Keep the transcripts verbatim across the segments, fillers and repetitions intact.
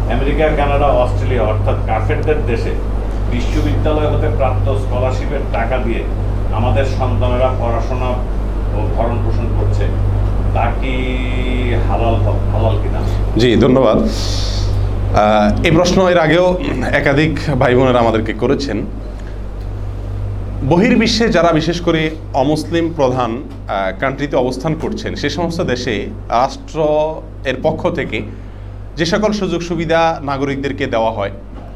America, Canada, Australia অর্থাৎ কাফেরদের দেশে বিশ্ববিদ্যালয় হতে প্রাপ্ত স্কলারশিপের টাকা দিয়ে আমাদের সন্তানেরা পড়াশোনা ও ভরণ পোষণ করছে, তা কি হালাল হালাল কিনা? জি, ধন্যবাদ। এই প্রশ্ন এর আগেও একাধিক ভাই বোনেরা আমাদেরকে করেছেন। বহির্বিশ্বে যারা বিশেষ করে অমুসলিম প্রধান কান্ট্রিতে অবস্থান করছেন, সে সমস্ত দেশে রাষ্ট্র এর পক্ষ থেকে যে সকল সুযোগ সুবিধা নাগরিকদেরকে দেওয়া হয়,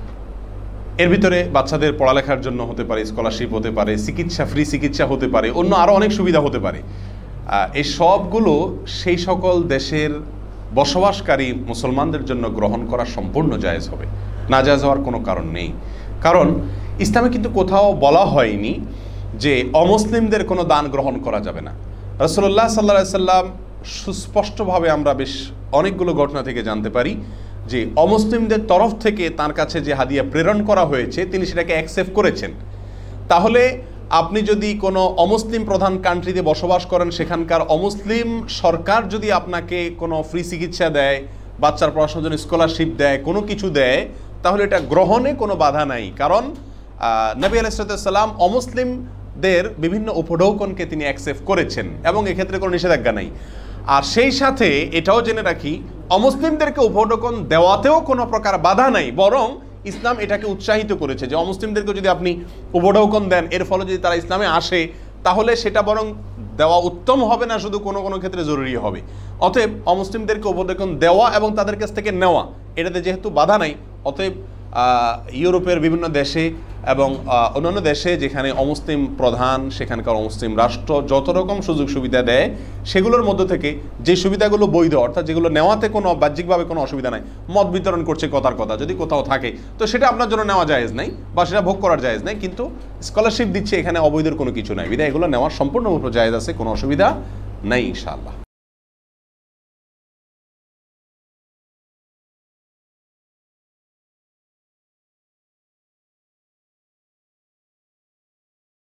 এর ভিতরে বাচ্চাদের পড়ালেখার জন্য হতে পারে স্কলারশিপ, হতে পারে চিকিৎসা, ফ্রি চিকিৎসা হতে পারে, অন্য আরও অনেক সুবিধা হতে পারে। এই সবগুলো সেই সকল দেশের বসবাসকারী মুসলমানদের জন্য গ্রহণ করা সম্পূর্ণ জায়েজ হবে, না জায়েজ হওয়ার কোনো কারণ নেই। কারণ ইসলামে কিন্তু কোথাও বলা হয়নি যে অমুসলিমদের কোনো দান গ্রহণ করা যাবে না। রাসূলুল্লাহ সাল্লাল্লাহু আলাইহি সাল্লাম সুস্পষ্টভাবে আমরা বেশ অনেকগুলো ঘটনা থেকে জানতে পারি যে অমুসলিমদের তরফ থেকে তার কাছে যে হাদিয়া প্রেরণ করা হয়েছে তিনি সেটাকে অ্যাকসেপ্ট করেছেন। তাহলে আপনি যদি কোনো অমুসলিম প্রধান কান্ট্রিতে বসবাস করেন, সেখানকার অমুসলিম সরকার যদি আপনাকে কোনো ফ্রি চিকিৎসা দেয়, বাচ্চার পড়াশোনার জন্য স্কলারশিপ দেয়, কোনো কিছু দেয়, তাহলে এটা গ্রহণে কোনো বাধা নাই। কারণ নবী আলাইহিস সালাম অমুসলিমদের বিভিন্ন উপঢৌকনকে তিনি অ্যাকসেপ্ট করেছেন এবং এক্ষেত্রে কোনো নিষেধাজ্ঞা নাই। আর সেই সাথে এটাও জেনে রাখি, অমুসলিমদেরকে উপঢৌকন দেওয়াতেও কোনো প্রকার বাধা নাই, বরং ইসলাম এটাকে উৎসাহিত করেছে যে অমুসলিমদেরকে যদি আপনি উপঢৌকন দেন, এর ফলে যদি তারা ইসলামে আসে, তাহলে সেটা বরং দেওয়া উত্তম হবে না, শুধু কোনো কোনো ক্ষেত্রে জরুরি হবে। অতএব অমুসলিমদেরকে উপঢৌকন দেওয়া এবং তাদের কাছ থেকে নেওয়া, এটাতে যেহেতু বাধা নাই, অতএব ইউরোপের বিভিন্ন দেশে এবং অন্যান্য দেশে যেখানে অমুসলিম প্রধান, সেখানকার অমুসলিম রাষ্ট্র যত রকম সুযোগ সুবিধা দেয়, সেগুলোর মধ্য থেকে যে সুবিধাগুলো বৈধ, অর্থাৎ যেগুলো নেওয়াতে কোনো বাহ্যিকভাবে কোনো অসুবিধা নাই, মত বিতরণ করছে কথার কথা, যদি কোথাও থাকে তো সেটা আপনার জন্য নেওয়া জায়েজ নাই বা সেটা ভোগ করার জায়েজ নাই, কিন্তু স্কলারশিপ দিচ্ছে, এখানে অবৈধের কোনো কিছু নাই, বিধায় এগুলো নেওয়ার সম্পূর্ণ জায়েজ আছে, কোনো অসুবিধা নাই ইনশাআল্লাহ।